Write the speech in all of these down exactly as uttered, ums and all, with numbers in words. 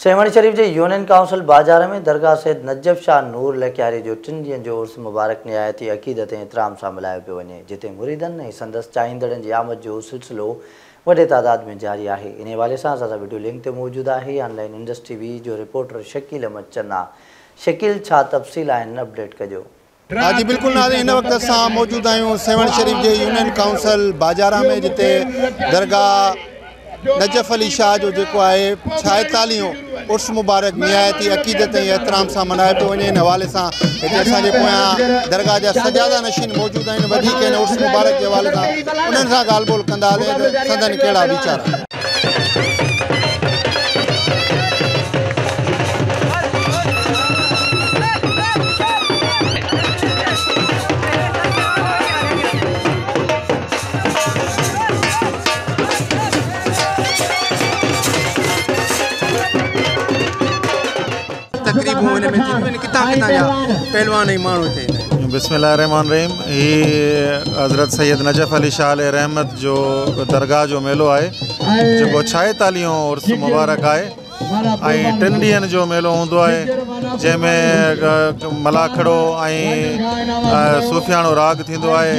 सेवण शरीफ के union council बाजार में दरगाह सैयद नजफ शाह नूर लखियारी जो टिन ॾींहंनि जो उर्स मुबारक निहायती अक़ीदत ऐं एतिराम सां मल्हायो पियो वञे, जिते मुरीदनि ऐं संदसि चाहींदड़नि जी आमद जो सिलसिलो वॾे तादाद में जारी है। इन हवाले से असां वीडियो लिंक ते मौजूद है। ऑनलाइन इंडस टीवी जो रिपोर्टर शकील अहमद चन्ना। शकील, छा तफ़सील आहिनि, अपडेट कजो। हाँ जी बिल्कुल नाज़रीन, इन वक्त असां मौजूद आहियूं सेवण शरीफ के यूनियन काउंसिल बाजारा में, जिते दरगाह नजफ अली शाह जो जो है छाएतालीहों उर्स मुबारक निहायती अक़ीदत ऐं एतिराम सां मल्हायो पियो वञे। इन हवाले सां हिते असांजे पोयां दरगाह जा सजादा नशीन मौजूद आहिनि। वधीक हिन उर्स मुबारक के हवाले सां उन्हनि सां ॻाल्हि ॿोल कंदा हले संदन कहिड़ा वीचार। बिस्मिल्लाहिर्रहमानिर्रहीम। ही हज़रत सैयद नजफ अली शाह अलैहि रहमत जो दरगाह जो मेलो है, जो छाएतालीहों उर्स मुबारक है। टिन ॾींहंनि जो मेलो होंदो है, जैमें मलाखड़ो सूफियानो राग थींदो है,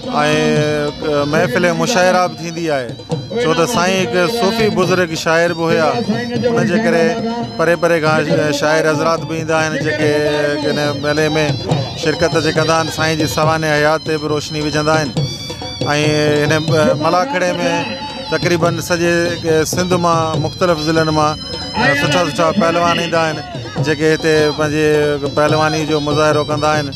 महफ़िल मुशायरा भी थींदी है। छो तो साईं एक सूफ़ी बुज़ुर्ग शायर भी हुआ, उनके करे परे परे का शायर हज़रात भी ईंदा आहिनि, जेके इन मेले में शिरकत जे कंदा आहिनि। साईं जी सवाने हयात ते भी रोशनी विझंदा आहिनि। इन मलाखड़े में तक़रीबन सॼे सिंध में मुख़्तलिफ़ ज़िलनि में सुठा सुठा पहलवान ईंदा आहिनि, जेके हिते पंहिंजे पहलवानी जो मुज़ाहिरो कंदा आहिनि।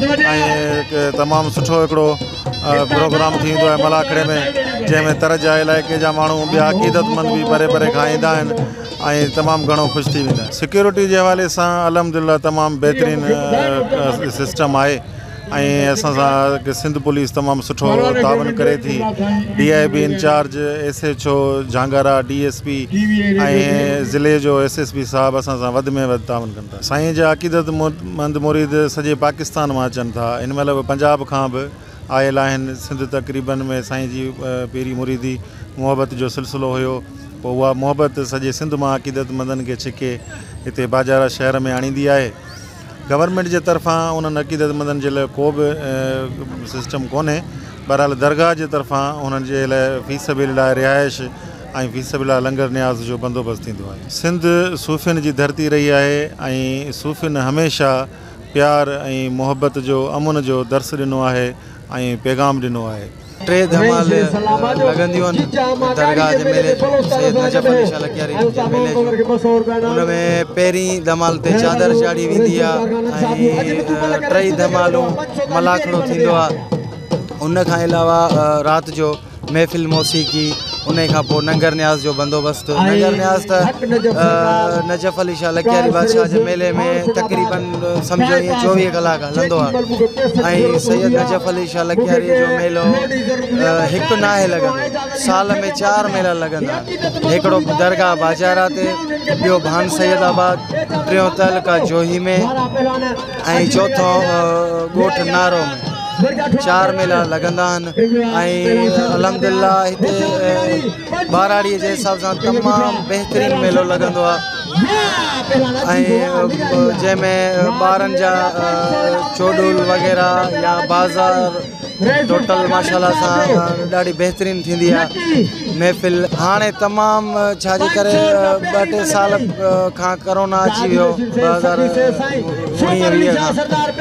तमामु सुठो हिकिड़ो प्रोग्राम थींदो आहे मलाखड़े में, जैमें तरजा इलाइक़े जा माण्हू ॿिया अक़ीदतमंद भी परे परे खां ईंदा आहिनि ऐं तमामु घणो ख़ुशि थी वेंदा आहिनि। सिक्योरिटी जे हवाले सां अल्हम्दुलिल्लाह तमामु बहितरीनु सिस्टम आहे ऐं असां सां सिंध पुलिस तमामु सुठो तावन करे थी। D I B in charge S H O Jhangara, D S P ऐं ज़िले जो एस एस पी साहब असां सां वधि में वधि तावन कनि था। साईं जा अक़ीदतमंद मुरीद सॼे पाकिस्तान में अचनि था। इन महिल पंजाब खां बि आयल आहिनि। सिंध तक़रीबन में साईं जी पहिरीं मुरीदी मोहब्बत जो सिलसिलो हुयो, पोइ उहा मोहब्बत सॼे सिंध मां अक़ीदतमंदनि खे छिके हिते बाजारा शहर में आणींदी आहे। गवर्नमेंट जे तरफ़ां उन्हनि अक़ीदतमंदनि जे लाइ को बि सिस्टम कोन्हे। बहरहाल दरगाह जे तरफ़ां उन्हनि जे लाइ फ़ी सबीलिल्लाह रिहाइश ऐं फ़ी सबीलिल्लाह लंगर न्याज़ जो बंदोबस्तु थींदो आहे। सिंध सूफ़ियुनि जी धरती रही आहे ऐं सूफ़ियुनि हमेशह प्यार ऐं मोहब्बत जो, अमुन जो दर्स ॾिनो आहे ऐं पैगाम ॾिनो आहे। टे धमाल लगंदियूं आहिनि दरगाह जे मेले सैयद नजफ अली शाह लखियारी जे मेले जो। उनमें पहिरीं धमाल ते चादर चाढ़ी वेंदी आहे ऐं टई धमालूं मलाखड़ो थींदो आहे। उन खां अलावा राति जो महफ़िल मौसीक़ी, उन खां पोइ नंगर न्याज़ जो बंदोबस्तु। नंगर न्याज़ त नजफ अली शाह लखियारी बादशाह जे मेले में तक़रीबन सम्झो ईअं चोवीह कलाक हलंदो आहे। ऐं सैयद नजफ अली शाह लखियारी जो मेलो हिकु नाहे लॻंदो, साल में चारि मेला लॻंदा आहिनि। हिकिड़ो दरगाह बाजारा ते, ॿियो भान सैयदाबाद, टियों तहलका जोही में ऐं चौथों ॻोठ नारो में। चार मेला लगंदा आहिनि ऐं अल्हम्दुलिल्लाह हिते बाराड़ीअ जे हिसाब सां तमामु बहितरीनु मेलो लॻंदो आहे ऐं जंहिंमें ॿारनि जा चोडूल वग़ैरह या बाज़ार टोटल माशाल्लाह सां ॾाढी बहितरीनु थींदी आहे महफ़िल। हाणे तमामु छाजे करे ॿ टे साल खां करोना अची वियो ॿ हज़ार उणिवीह वीह खां,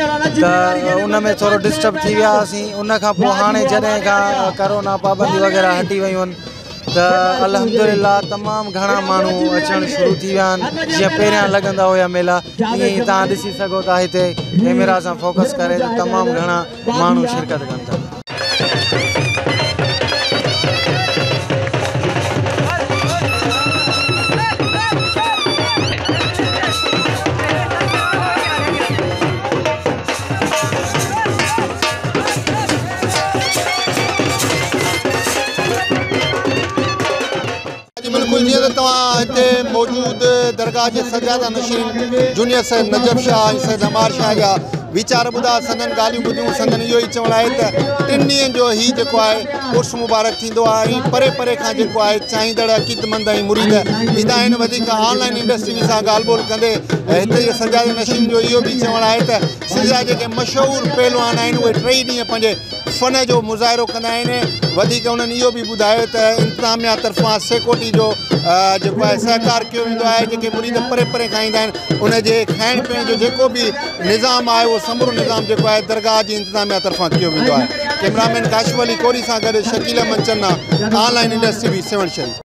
त उन में थोरो डिस्टर्ब थी विया हुआसीं। उन खां पोइ हाणे जॾहिं खां करोना पाबंदी वग़ैरह हटी वियूं आहिनि, त अल्हम्दुलिल्लाह तमामु घणा माण्हू अचणु शुरू थी विया आहिनि। जीअं पहिरियां लॻंदा हुया मेला, ईअं ई तव्हां ॾिसी सघो था हिते कैमरा सां फोकस करे त तमामु घणा माण्हू शिरकत कनि था। बिल्कुल जी तव्हां हिते मौजूद दरगाह के सजादा नशीन जूनियर सैयद नजफ शाह ऐं सैयद अमार शाह जा वीचार ॿुधा संदन ॻाल्हियूं ॿुधियूं संदन इहो ई चवणु आहे त टिनि ॾींहंनि जो ही जेको आहे उर्स मुबारक थींदो आहे ऐं परे परे खां जेको आहे चाहींदड़ अक़ीदतमंद ऐं मुरीद ईंदा आहिनि। वधीक ऑनलाइन इंडस्ट्री सां ॻाल्हि ॿोल कंदे हिते जे सजाद नशीन जो इहो बि चवणु आहे त सिंध जा जेके मशहूरु पहलवान आहिनि उहे टई ॾींहं पंहिंजे फ़न जो मुज़ाहिरो कंदा आहिनि। वधीक उन्हनि इहो बि ॿुधायो त इंतिज़ामिया तरफ़ां सेकोटी जो जेको आहे सहकार कयो वेंदो आहे। जेके मुरीद परे परे खां ईंदा आहिनि उनजे खाइण पीअण जो जेको बि निज़ाम आहे उहो समूरो निज़ाम जेको आहे दरगाह जी इंतिज़ामिया तरफ़ां कयो वेंदो आहे। कैमरामैन काशिफ अली कोरी सां गॾु शकील अहमद चन्ना, ऑनलाइन इंडस्ट्री बि सेवन शरीफ़।